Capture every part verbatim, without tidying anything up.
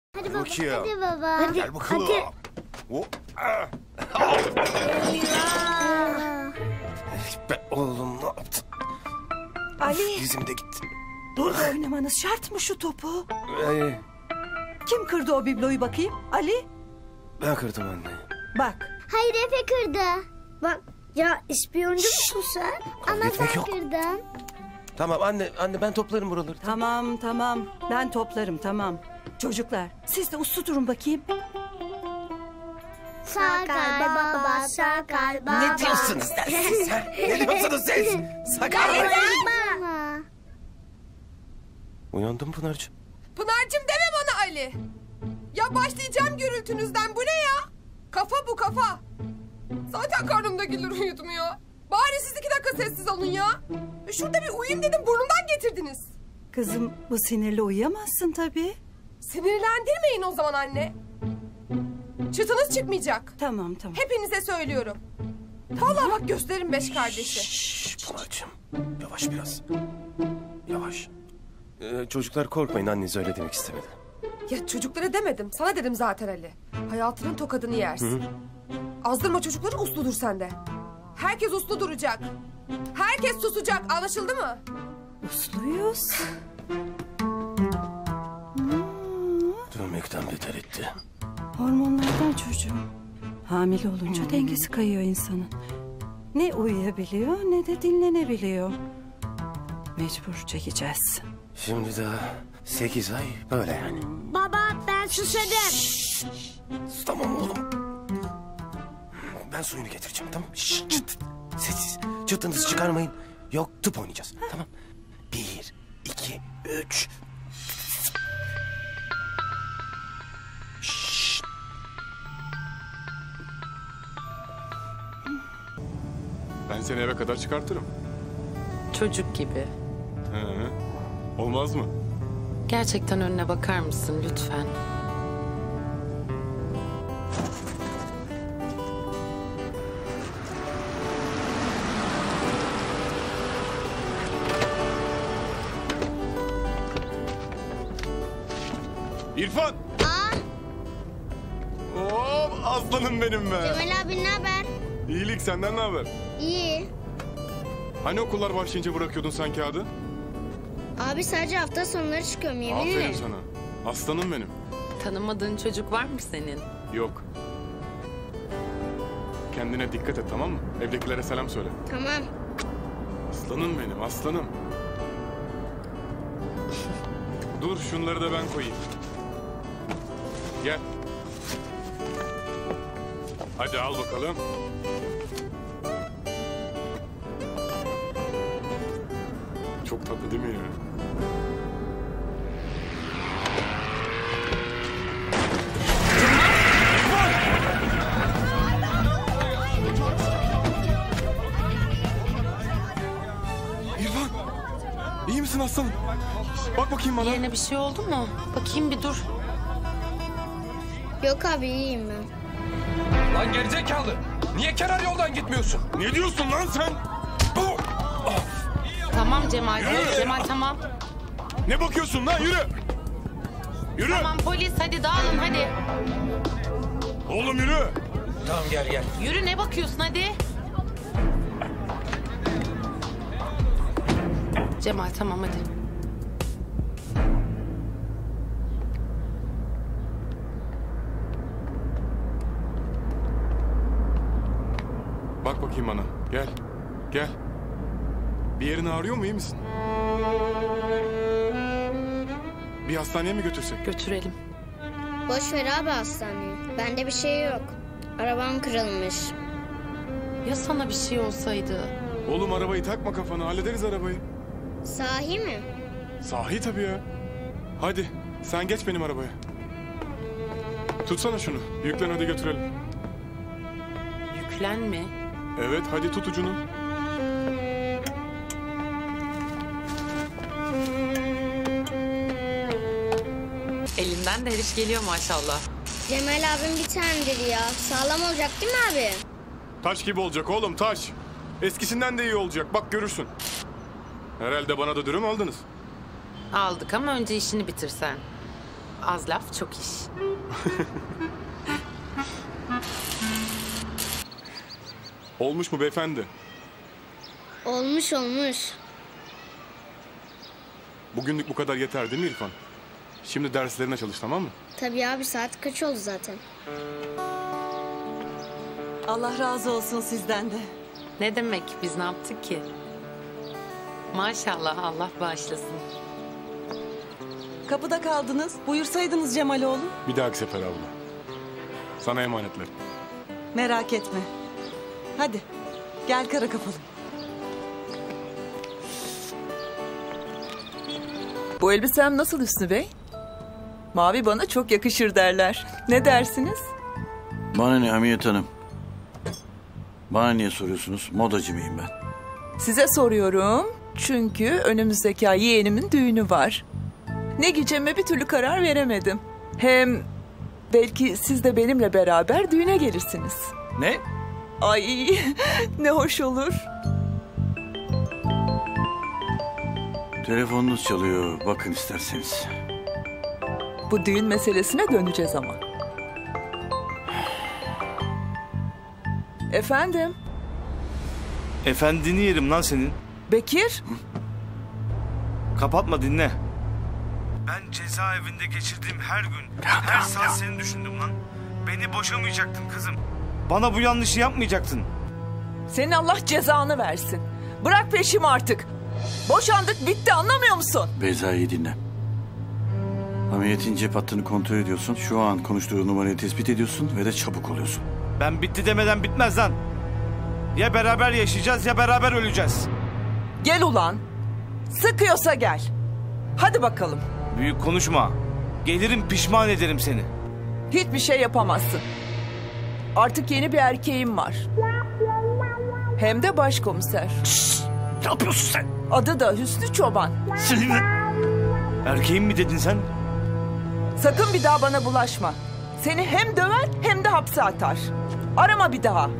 Hadi baba. Bakayım. Hadi baba. Hadi. Gel bakalım. Hadi. Oh. Ah. Be oğlum ne yaptın? Ali. Dizim de gitti. Burada oynamanız şart mı şu topu? Ee, Kim kırdı o bibloyu bakayım? Ali. ben kırdım anne. Bak. Hayır, Efe kırdı. Bak ya, ispiyoncu musun sen? Ama etmek ben yok. kırdım. Tamam anne, anne ben toplarım buraları. Tamam tamam. Ben toplarım tamam. Çocuklar siz de uslu durun bakayım. Sakar baba, sakar baba. Ne diyorsunuz lan siz? ha? Ne diyorsunuz siz? Sakar mı? Baba. Uyandım Pınar'cığım. Pınar'cığım deme bana Ali. Ya başlayacağım gürültünüzden, bu ne ya? Kafa bu kafa. Zaten karnımdakiler uyutmuyor. Bari siz iki dakika sessiz olun ya. Şurada bir uyuyayım dedim, burnumdan getirdiniz. Kızım bu sinirle uyuyamazsın tabii. Sinirlendirmeyin o zaman anne. Çıtınız çıkmayacak. Tamam tamam. Hepinize söylüyorum. Vallahi bak gösteririm beş kardeşi. Şşş Pınar'cığım. Yavaş biraz. Yavaş. Ee, çocuklar korkmayın, anneniz öyle demek istemedi. Ya çocuklara demedim, sana dedim zaten Ali. Hayatının tokadını yersin. Azdırma çocukları, uslu dur sen de. Herkes uslu duracak. Herkes susacak, anlaşıldı mı? Usluyuz. Dövmekten beter etti. Hormonlardan çocuğum. Hamile olunca dengesi kayıyor insanın. Ne uyuyabiliyor ne de dinlenebiliyor. Mecbur çekeceğiz. Şimdi daha sekiz ay böyle yani. Baba, ben susadım. Tamam oğlum. Ben suyunu getireceğim, tamam? Şşş, çıt. Sessiz. Çıtınızı çıkarmayın. Yok, tıp oynayacağız, tamam? Bir, iki, üç. Şşş. Ben seni eve kadar çıkartırım. Çocuk gibi. He. Olmaz mı? Gerçekten önüne bakar mısın lütfen? İrfan! Aa, Oo, aslanım benim be. Cemal abi ne haber? İyilik, senden ne haber? İyi. Hani okullar başlayınca bırakıyordun sen kağıdı? Abi sadece hafta sonları çıkıyorum, yemin Aferin ederim. sana. Aslanım benim. Tanımadığın çocuk var mı senin? Yok. Kendine dikkat et, tamam mı? Evdekilere selam söyle. Tamam. Aslanım benim, aslanım. Dur, şunları da ben koyayım. Gel. Hadi al bakalım. Çok tatlı değil mi ya? İrfan! İyi misin aslanım? Bak bakayım bana. Yerine bir şey oldu mu? Bakayım bir dur. Yok abi, iyiyim ben. Lan gerizekalı! Niye kenar yoldan gitmiyorsun? Ne diyorsun lan sen? Bu- Tamam Cemal, dur. Cemal tamam. Ne bakıyorsun lan? Yürü! Yürü! Tamam polis, hadi dağılın hadi. Oğlum yürü! Tamam gel gel. Yürü, ne bakıyorsun hadi. Cemal tamam hadi. Bak bakayım bana. Gel. Gel. Bir yerin ağrıyor mu? İyi misin? Bir hastaneye mi götürsek? Götürelim. Boş ver abi hastaneyi. Bende bir şey yok. Arabam kırılmış. Ya sana bir şey olsaydı? Oğlum arabayı takma kafana. Hallederiz arabayı. Sahi mi? Sahi tabii ya. Hadi sen geç benim arabaya. Tutsana şunu. Yüklen, hadi götürelim. Yüklenme. Evet, hadi tut ucunu. Elinden de her iş geliyor maşallah. Cemal abim bir tanedir ya. Sağlam olacak değil mi abi? Taş gibi olacak oğlum, taş. Eskisinden de iyi olacak. Bak görürsün. Herhalde bana da dürüm aldınız. Aldık ama önce işini bitirsen. Az laf çok iş. Olmuş mu beyefendi? Olmuş olmuş. Bugünlük bu kadar yeter değil mi İrfan? Şimdi derslerine çalış, tamam mı? Tabii abi, saat kaç oldu zaten? Allah razı olsun sizden de. Ne demek, biz ne yaptık ki? Maşallah, Allah bağışlasın. Kapıda kaldınız. Buyursaydınız Cemal oğlum. Bir dahaki sefer abla. Sana emanetler. Merak etme. Hadi gel kara kafalı. Bu elbisem nasıl Hüsnü Bey? Mavi bana çok yakışır derler. Ne dersiniz? Bana ne Hamiyet Hanım? Bana niye soruyorsunuz? Modacı mıyım ben? Size soruyorum. Çünkü önümüzdeki ay yeğenimin düğünü var. Ne giyeceğime bir türlü karar veremedim. Hem belki siz de benimle beraber düğüne gelirsiniz. Ne? Ay ne hoş olur. Telefonunuz çalıyor. Bakın isterseniz. Bu düğün meselesine döneceğiz ama. Efendim? Efendini yerim lan senin. Bekir? Kapatma, dinle. Ben cezaevinde geçirdiğim her gün, her saat seni düşündüm lan. Beni boşamayacaktın kızım. Bana bu yanlışı yapmayacaktın. Senin Allah cezanı versin. Bırak peşimi artık. Boşandık, bitti, anlamıyor musun? Beyza'yı dinle. Hamiyet'in cep hattını kontrol ediyorsun. Şu an konuştuğu numarayı tespit ediyorsun ve de çabuk oluyorsun. Ben bitti demeden bitmez lan. Ya beraber yaşayacağız ya beraber öleceğiz. Gel ulan. Sıkıyorsa gel. Hadi bakalım. Büyük konuşma. Gelirim, pişman ederim seni. Hiçbir şey yapamazsın. Artık yeni bir erkeğim var. Hem de başkomiser. Şşş, ne yapıyorsun sen? Adı da Hüsnü Çoban. Seninle... Erkeğim mi dedin sen? Sakın bir daha bana bulaşma. Seni hem döver hem de hapse atar. Arama bir daha.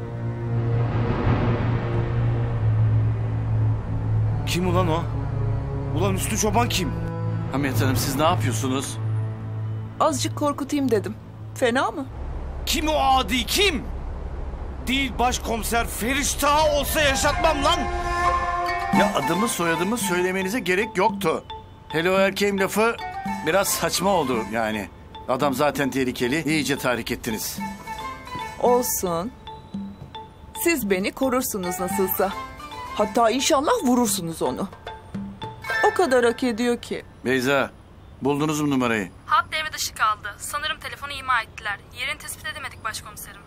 Kim ulan o? Ulan Hüsnü Çoban kim? Hamiyet Hanım siz ne yapıyorsunuz? Azıcık korkutayım dedim. Fena mı? Kim o adi, kim? Değil başkomiser Feriştah olsa yaşatmam lan. Ya adımı soyadımı söylemenize gerek yoktu. Hele o erkeğim lafı biraz saçma oldu yani. Adam zaten tehlikeli, iyice tahrik ettiniz. Olsun. Siz beni korursunuz nasılsa. Hatta inşallah vurursunuz onu. O kadar hak ediyor ki. Beyza, buldunuz mu numarayı? Hat devre dışı kaldı. Sanırım telefonu ima ettiler. Yerini tespit edemedik başkomiserim.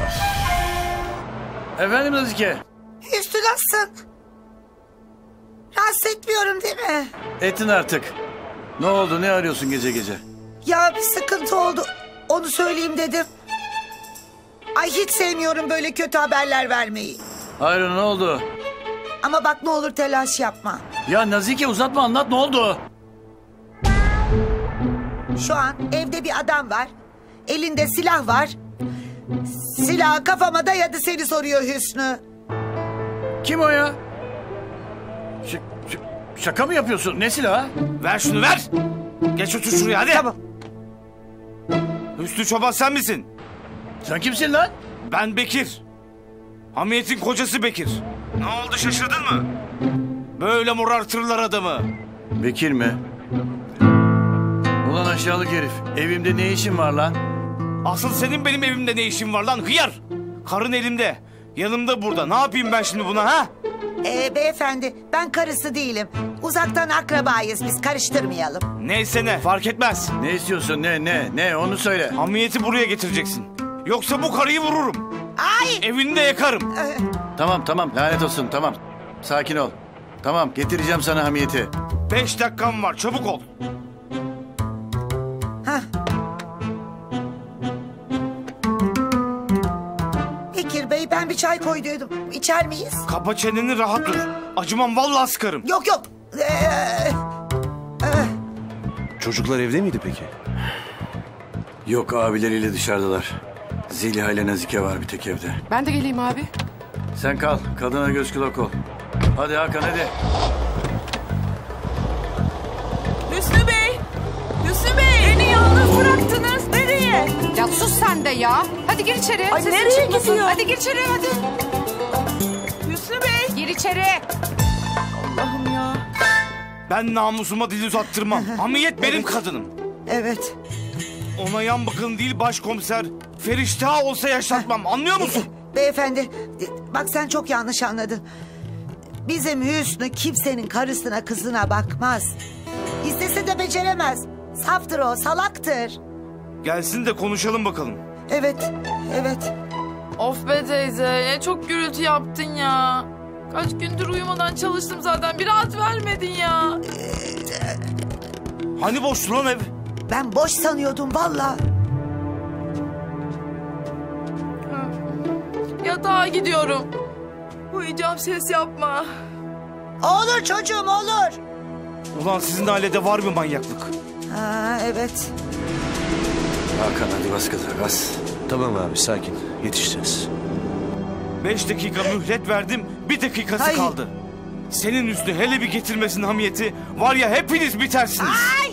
Efendim Nazike? Hüsnü nasılsın? Rahatsız etmiyorum değil mi? Ettin artık. Ne oldu, ne arıyorsun gece gece? Ya bir sıkıntı oldu. Onu söyleyeyim dedim. Ay hiç sevmiyorum böyle kötü haberler vermeyi. Hayır ne oldu? Ama bak ne olur telaş yapma. Ya Nazike uzatma, anlat, ne oldu? Şu an evde bir adam var. Elinde silah var. Silah kafama dayadı, seni soruyor Hüsnü. Kim o ya? Ş ş şaka mı yapıyorsun? Ne silahı? Ver şunu, ver. Geç otur şuraya hadi. Tamam. Hüsnü Çoban sen misin? Sen kimsin lan? Ben Bekir. Hamiyet'in kocası Bekir. Ne oldu, şaşırdın mı? Böyle morartırlar adamı. Bekir mi? Ulan aşağılık herif. Evimde ne işin var lan? Asıl senin benim evimde ne işin var lan hıyar? Karın elimde. Yanımda burada. Ne yapayım ben şimdi buna ha? Ee, beyefendi ben karısı değilim. Uzaktan akrabayız biz, karıştırmayalım. Neyse ne, fark etmez. Ne istiyorsun, ne ne ne onu söyle. Hamiyet'i buraya getireceksin. Yoksa bu karıyı vururum. Ay! Evini de yakarım. Ee, Tamam tamam, lanet olsun, tamam. Sakin ol. Tamam, getireceğim sana Hamiyet'i. Beş dakikam var, çabuk ol. hah. Bekir Bey, ben bir çay koyduydum. İçer miyiz? Kapa çeneni, rahat dur. Acımam vallahi, sıkarım. Yok yok. Ee, e, Çocuklar evde miydi peki? Yok, abileriyle dışarıdalar. Zeliha ile Nazike var bir tek evde. Ben de geleyim abi. Sen kal, kadına göz kulak ol. Hadi Hakan hadi. Hüsnü Bey! Hüsnü Bey! Beni yalnız de ya. Hadi gir içeri. Ay, Sesin nereye çıkmasın. gidiyor? Hadi gir içeri hadi. Hüsnü Bey. Gir içeri. Allah'ım ya. Ben namusuma dil uzattırmam. Hamiyet benim kadınım. Evet. Ona yan bakın değil başkomiser. Feriştah olsa yaşatmam. Anlıyor musun? Beyefendi bak sen çok yanlış anladın. Bizim Hüsnü kimsenin karısına kızına bakmaz. İstese de beceremez. Saftır o, salaktır. Gelsin de konuşalım bakalım. Evet, evet. Of be teyze, ne çok gürültü yaptın ya. Kaç gündür uyumadan çalıştım zaten, bir rahat vermedin ya. Hani boştu lan ev? Ben boş sanıyordum valla. Yatağa gidiyorum. Uyuyacağım, ses yapma. Olur çocuğum olur. Ulan sizin ailede var mı manyaklık? Ha, evet. Hakan hadi bas gaza bas. Tamam abi sakin. Yetişeceğiz. Beş dakika mühlet verdim. Bir dakikası Ay. kaldı. Senin üstü hele bir getirmesin Hamiyet'i. Var ya hepiniz bitersiniz. Ay!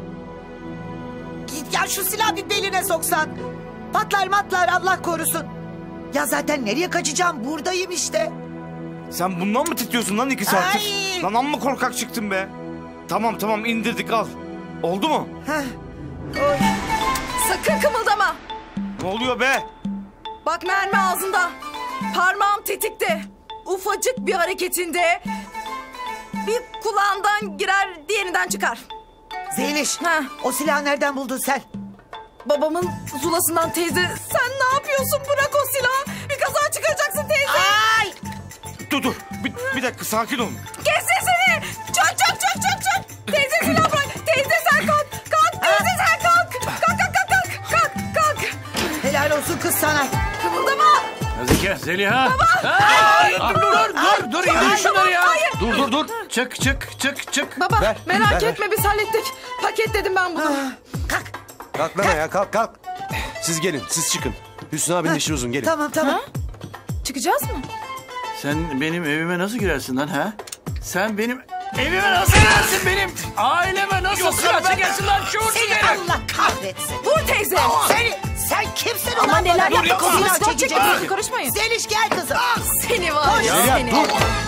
Git ya şu silahı bir beline soksan. Patlar matlar Allah korusun. Ya zaten nereye kaçacağım buradayım işte. Sen bundan mı titriyorsun lan iki saattir? Ay. Lan amma korkak çıktın be. Tamam tamam indirdik al. Oldu mu? Heh. Oy. Sakın kımıldama. Ne oluyor be? Bak mermi ağzında. Parmağım tetikte. Ufacık bir hareketinde bir kulağından girer, diğerinden çıkar. Zeliş Heh. o silahı nereden buldun sen? Babamın zulasından teyze. Sen ne yapıyorsun? Bırak o silahı. Bir kaza çıkaracaksın teyze. Ay! Dur dur bir, bir dakika sakin olun. Kes sesini. Çök çök çök çök çök. Teyze silah bırak. Teyze sen kalk. Kalk teyze sen kalk. Kalk kalk kalk kalk. Kalk kalk. Helal olsun kız sana. Kımıldama. Nazike, Zeliha. Hayır, dur dur dur dur indir şunları ya. Hayır. Dur dur dur. Çık çık çık çık. Baba Ver, merak ver, ver. etme biz hallettik. Paketledim ben bunu. Kalk. Kalk lan ayağa kalk kalk. Siz gelin siz çıkın. Hüsnü abinin işi uzun gelin. Tamam tamam. Çıkacağız mı? Sen benim evime nasıl girersin lan ha? Sen benim evime nasıl girersin benim? Aileme nasıl silah çekersin lan şuursuz Seni herif? Allah kahretsin. Vur teyze. Seni, sen kimsin ulan? Ama neler bana? yaptık? Silah Silah çekecek. çekmeyin, karışmayın. Zeliş gel kızım. Seni var ya seni.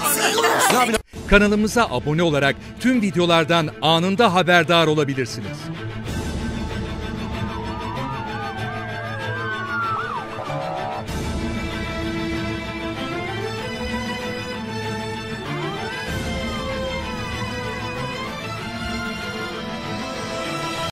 Kanalımıza abone olarak tüm videolardan anında haberdar olabilirsiniz.